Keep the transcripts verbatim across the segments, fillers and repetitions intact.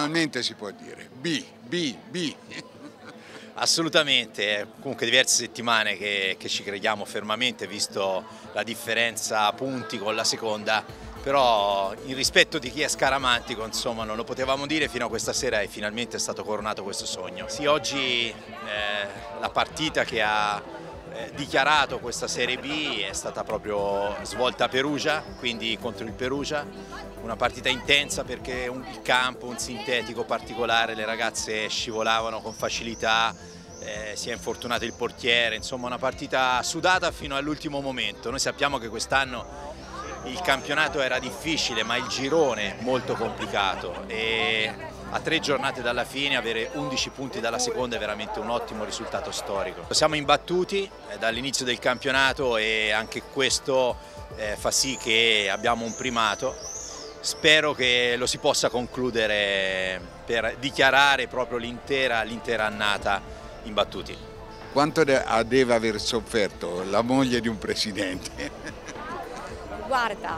finalmente si può dire, B, B, B. Assolutamente, comunque diverse settimane che, che ci crediamo fermamente, visto la differenza punti con la seconda, però in rispetto di chi è scaramantico, insomma, non lo potevamo dire fino a questa sera e finalmente è stato coronato questo sogno. Sì, oggi eh, la partita che ha eh, dichiarato questa Serie B è stata proprio svolta a Perugia, quindi contro il Perugia, una partita intensa perché un, il campo, un sintetico particolare, le ragazze scivolavano con facilità, eh, si è infortunato il portiere, insomma una partita sudata fino all'ultimo momento. Noi sappiamo che quest'anno il campionato era difficile, ma il girone molto complicato e a tre giornate dalla fine avere undici punti dalla seconda è veramente un ottimo risultato storico. Siamo imbattuti eh, dall'inizio del campionato e anche questo eh, fa sì che abbiamo un primato. Spero che lo si possa concludere per dichiarare proprio l'intera l'intera annata imbattuti. Quanto deve aver sofferto la moglie di un presidente? Guarda,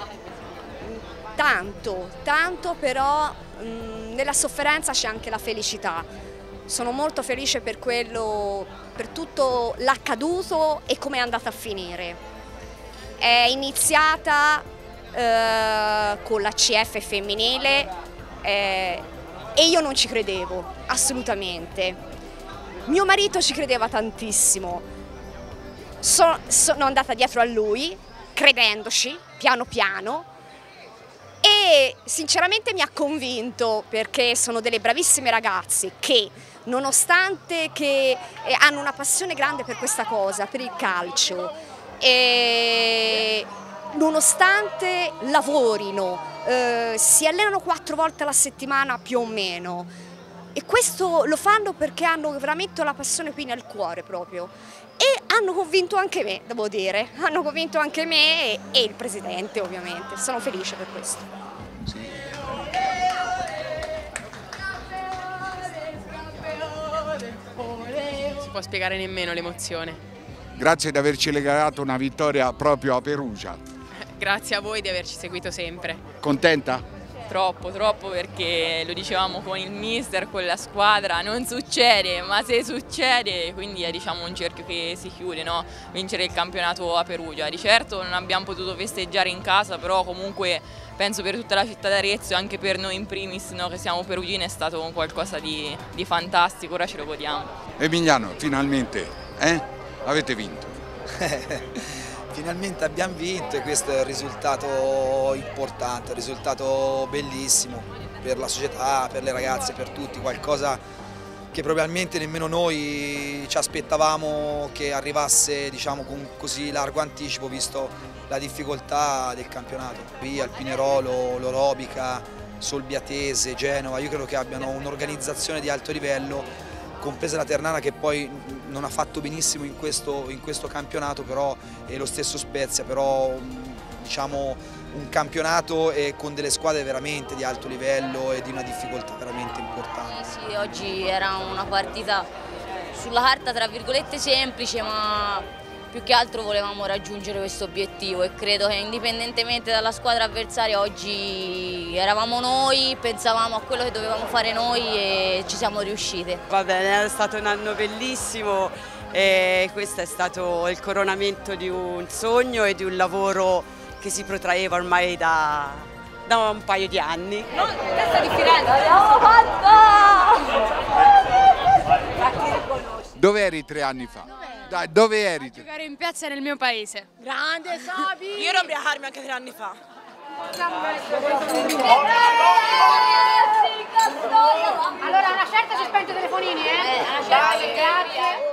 tanto, tanto però mh, nella sofferenza c'è anche la felicità. Sono molto felice per quello, per tutto l'accaduto e come è andata a finire. È iniziata eh, con la C F femminile eh, e io non ci credevo, assolutamente. Mio marito ci credeva tantissimo. So, sono andata dietro a lui, credendoci, piano piano, e sinceramente mi ha convinto perché sono delle bravissime ragazze che, nonostante che eh, hanno una passione grande per questa cosa, per il calcio, e nonostante lavorino, eh, si allenano quattro volte alla settimana più o meno, e questo lo fanno perché hanno veramente la passione qui nel cuore proprio. E hanno convinto anche me, devo dire, hanno convinto anche me e, e il presidente ovviamente, sono felice per questo. Sì. Non si può spiegare nemmeno l'emozione. Grazie di averci regalato una vittoria proprio a Perugia. Grazie a voi di averci seguito sempre. Contenta? Troppo, troppo, perché lo dicevamo con il mister, con la squadra, non succede, ma se succede, quindi è diciamo un cerchio che si chiude, no? Vincere il campionato a Perugia. Di certo non abbiamo potuto festeggiare in casa, però comunque penso per tutta la città d'Arezzo e anche per noi in primis, no, che siamo perugini, è stato qualcosa di, di fantastico, ora ce lo godiamo. Emiliano, finalmente, eh? Avete vinto. Finalmente abbiamo vinto e questo è un risultato importante, un risultato bellissimo per la società, per le ragazze, per tutti, qualcosa che probabilmente nemmeno noi ci aspettavamo che arrivasse, diciamo, con così largo anticipo, visto la difficoltà del campionato. Qui Alpinerolo, l'Orobica, Solbiatese, Genova, io credo che abbiano un'organizzazione di alto livello, compresa la Ternana che poi non ha fatto benissimo in questo, in questo campionato, però è lo stesso Spezia, però diciamo un campionato e con delle squadre veramente di alto livello e di una difficoltà veramente importante. Sì, sì, oggi era una partita sulla carta tra virgolette semplice, ma più che altro volevamo raggiungere questo obiettivo e credo che indipendentemente dalla squadra avversaria oggi eravamo noi, pensavamo a quello che dovevamo fare noi e ci siamo riuscite. Va bene, è stato un anno bellissimo e questo è stato il coronamento di un sogno e di un lavoro che si protraeva ormai da, da un paio di anni. No, testa di Firenze! L'abbiamo fatta! Dove eri tre anni fa? Dai, dove eri? A giocare in piazza nel mio paese. Grande Sabi! Io ero a ubriacarmi anche tre anni fa. Allora, a una certa si spento i telefonini, eh? Eh, a una certa, grazie.